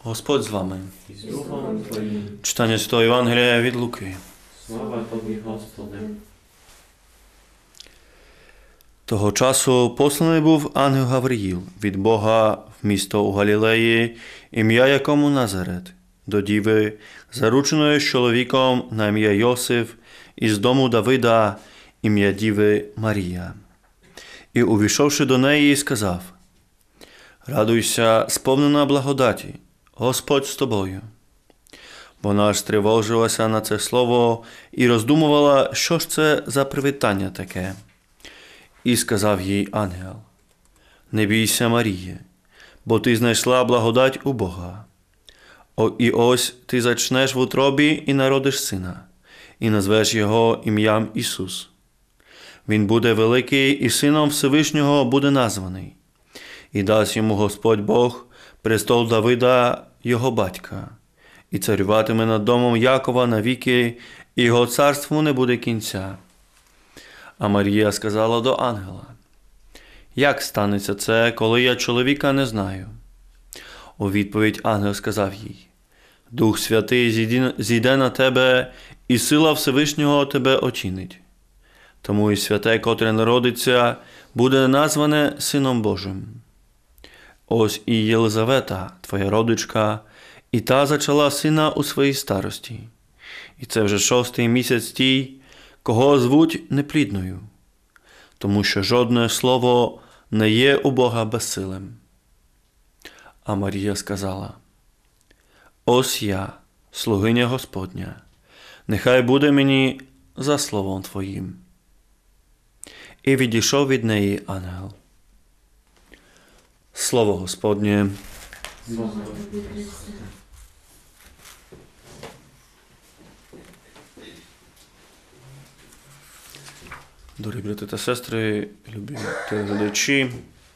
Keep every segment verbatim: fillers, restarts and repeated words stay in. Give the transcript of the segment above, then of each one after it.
Господь з вами. І з Духом Твоїм. Читання Святого Євангелія від Луки. Слава Тобі, Господи. Того часу посланий був ангел Гавриїл від Бога в місто у Галілеї, ім'я якому Назарет, до діви, зарученої з чоловіком на ім'я Йосиф, із дому Давида, ім'я діви Марія. І, увійшовши до неї, сказав: «Радуйся, сповнена благодаті, Господь з тобою». Вона ж стривожилася на це слово і роздумувала, що ж це за привітання таке. І сказав їй ангел: «Не бійся, Маріє, бо ти знайшла благодать у Бога. О, і ось ти зачнеш в утробі і народиш сина, і назвеш його ім'ям Ісус. Він буде великий, і сином Всевишнього буде названий, і дасть йому Господь Бог престол Давида, його батька, і царюватиме над домом Якова навіки, і його царству не буде кінця». А Марія сказала до ангела: «Як станеться це, коли я чоловіка не знаю?» У відповідь ангел сказав їй: «Дух Святий зійде на тебе, і сила Всевишнього тебе очинить. Тому і святе, котре народиться, буде назване Сином Божим. Ось і Єлизавета, твоя родичка, і та зачала сина у своїй старості. І це вже шостий місяць тій, кого звуть неплідною, тому що жодне слово не є у Бога безсилим». А Марія сказала: «Ось я, слугиня Господня, нехай буде мені за словом Твоїм». І відійшов від неї ангел. Слово Господнє. Слава Тобі, Христе. Дорогі брати та сестри, любі телеглядачі,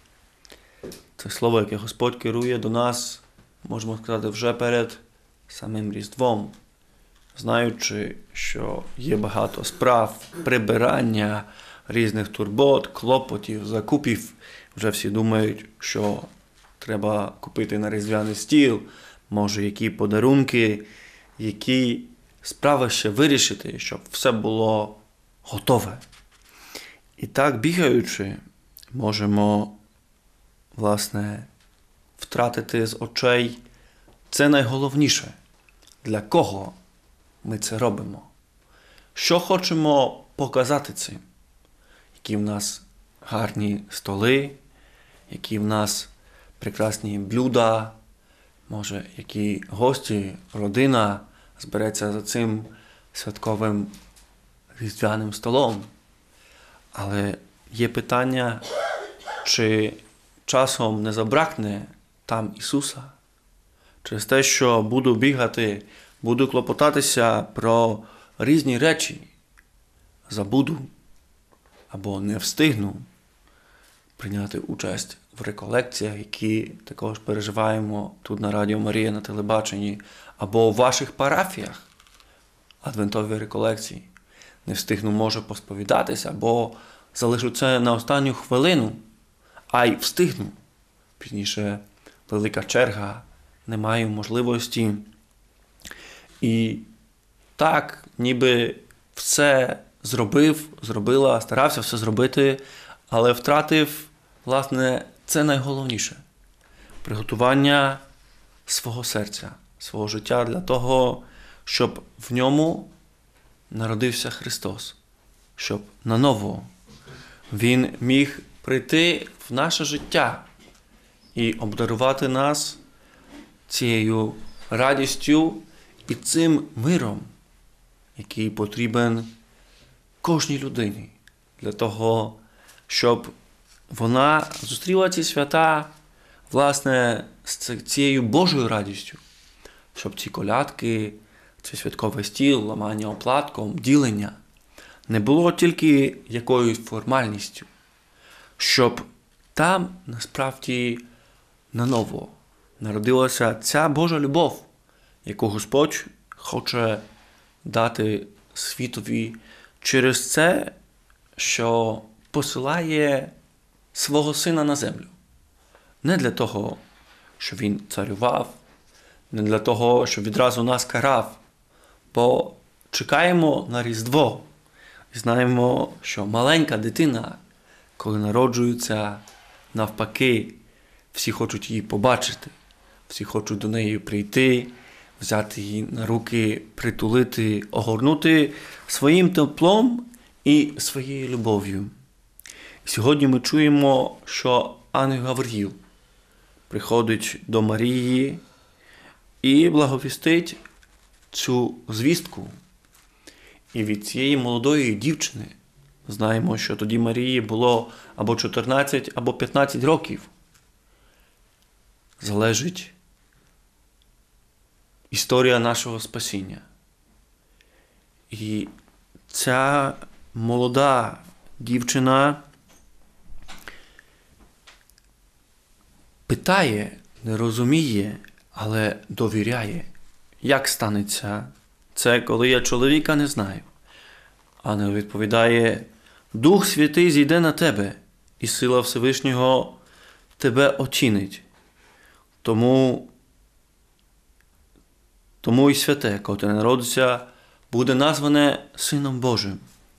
це слово, яке Господь керує до нас, можемо сказати, вже перед самим Різдвом, знаючи, що є багато справ, прибирання, різних турбот, клопотів, закупів. Вже всі думають, що треба купити на різдвяний стіл, може, які подарунки, які справи ще вирішити, щоб все було готове. І так, бігаючи, можемо, власне, втратити з очей це найголовніше. Для кого ми це робимо? Що хочемо показати цим? Які в нас гарні столи, які в нас прекрасні блюда, може, які гості, родина збереться за цим святковим різдвяним столом. Але є питання, чи часом не забракне там Ісуса? Через те, що буду бігати, буду клопотатися про різні речі, забуду або не встигну прийняти участь в реколекціях, які також переживаємо тут на Радіо Марія, на телебаченні, або в ваших парафіях адвентові реколекції. Не встигну, може, посповідатися, або залишу це на останню хвилину, а й встигну. Пізніше велика черга, не маю можливості. І так, ніби все зробив, зробила, старався все зробити, але втратив, власне, це найголовніше. Приготування свого серця, свого життя для того, щоб в ньому народився Христос, щоб наново Він міг прийти в наше життя і обдарувати нас цією радістю і цим миром, який потрібен кожній людині, для того, щоб вона зустріла ці свята, власне, з цією Божою радістю, щоб ці колядки, цей святковий стіл, ламання оплатком, ділення не було тільки якоюсь формальністю, щоб там, насправді, наново народилася ця Божа любов, яку Господь хоче дати світові через це, що посилає свого Сина на землю. Не для того, щоб Він царював, не для того, щоб відразу нас карав, бо чекаємо на Різдво і знаємо, що маленька дитина, коли народжується, навпаки, всі хочуть її побачити, всі хочуть до неї прийти, взяти її на руки, притулити, огорнути своїм теплом і своєю любов'ю. Сьогодні ми чуємо, що ангел Гавриїл приходить до Марії і благовістить цю звістку. І від цієї молодої дівчини, знаємо, що тоді Марії було або чотирнадцять, або п'ятнадцять років, залежить історія нашого спасіння. І ця молода дівчина питає, не розуміє, але довіряє. Як станеться це, коли я чоловіка не знаю? Ангел відповідає: Дух Святий зійде на тебе, і сила Всевишнього тебе оцінить. Тому, тому і святе, котре народиться, буде назване Сином Божим.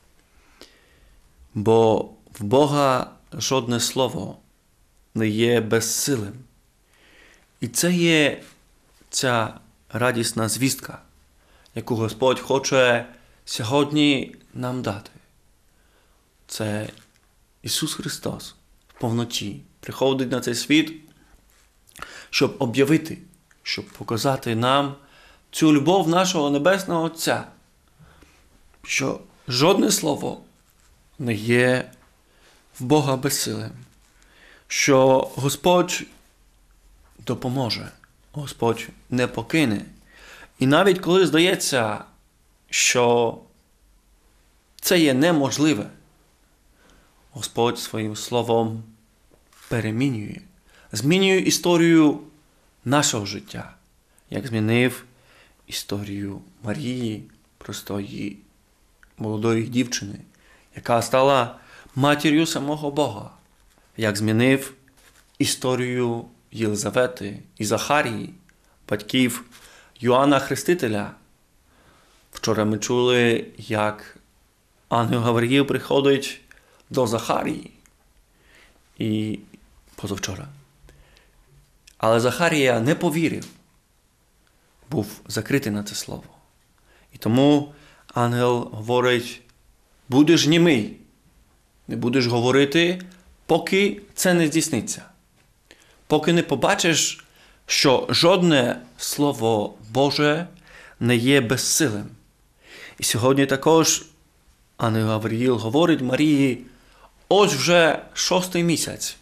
Бо в Бога жодне слово не є безсилим. І це є ця радісна звістка, яку Господь хоче сьогодні нам дати. Це Ісус Христос в повноті приходить на цей світ, щоб об'явити, щоб показати нам цю любов нашого Небесного Отця, що жодне слово не є в Бога безсилим, що Господь допоможе, Господь не покине. І навіть коли здається, що це є неможливе, Господь своїм словом перемінює, змінює історію нашого життя, як змінив історію Марії, простої молодої дівчини, яка стала матір'ю самого Бога, як змінив історію Єлизавети і Захарії, батьків Йоанна Хрестителя. Вчора ми чули, як ангел Гавриїл приходить до Захарії. І позавчора. Але Захарія не повірив, був закритий на це слово. І тому ангел говорить: будеш німий, не будеш говорити, поки це не здійсниться. Поки не побачиш, що жодне Слово Боже не є безсилим. І сьогодні також ангел Гавриїл говорить Марії: ось вже шостий місяць.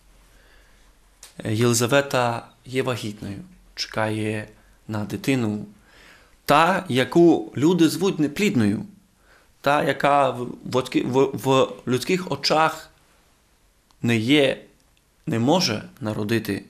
Єлизавета є вагітною, чекає на дитину, та, яку люди звуть неплідною, та, яка в, в, в людських очах не є, не може народити.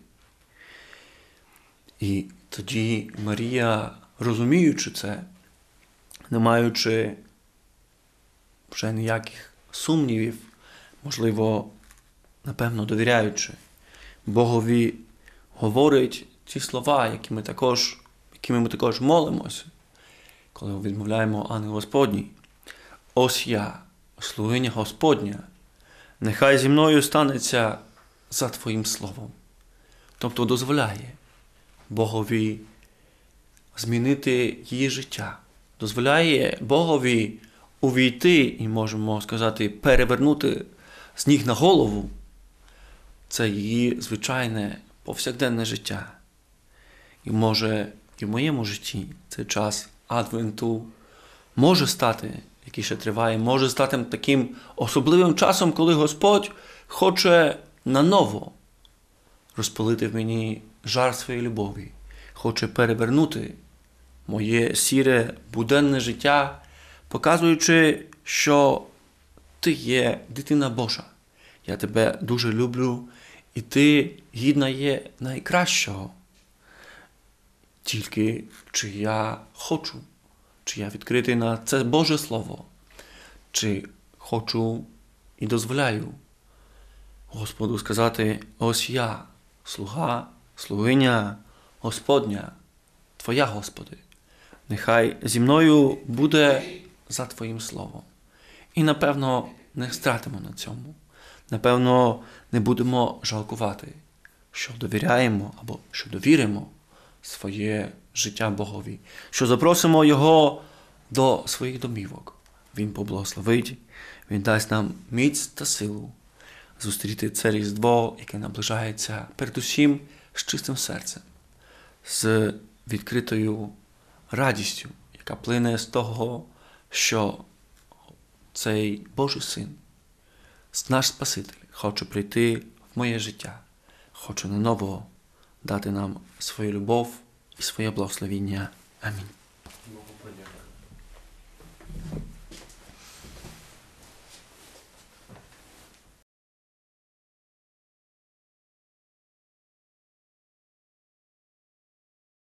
І тоді Марія, розуміючи це, не маючи вже ніяких сумнівів, можливо, напевно, довіряючи Богові, говорить ці слова, які ми також, якими ми також молимося, коли відмовляємо ангел Господній. Ось я, слугиня Господня, нехай зі мною станеться за Твоїм словом. Тобто дозволяє Богові змінити її життя. Дозволяє Богові увійти і, можемо сказати, перевернути з ніг на голову це її звичайне повсякденне життя. І може і в моєму житті цей час Адвенту може стати, який ще триває, може стати таким особливим часом, коли Господь хоче наново розпалити в мені жар своєї любові, хоче перевернути моє сіре буденне життя, показуючи, що ти є дитина Божа. Я тебе дуже люблю, і ти гідна є найкращого. Тільки чи я хочу, чи я відкритий на це Боже Слово, чи хочу і дозволяю Господу сказати: ось я, слуга, слугиня Господня, Твоя, Господи. Нехай зі мною буде за Твоїм словом. І, напевно, не стратимо на цьому. Напевно, не будемо жалкувати, що довіряємо або що довіримо своє життя Богові, що запросимо Його до своїх домівок. Він поблагословить, Він дасть нам міць та силу зустріти це Різдво, яке наближається передусім з чистим серцем, з відкритою радістю, яка плине з того, що цей Божий Син, наш Спаситель, хоче прийти в моє життя, хоче наново дати нам свою любов і своє благословіння. Амінь. Богу подяка.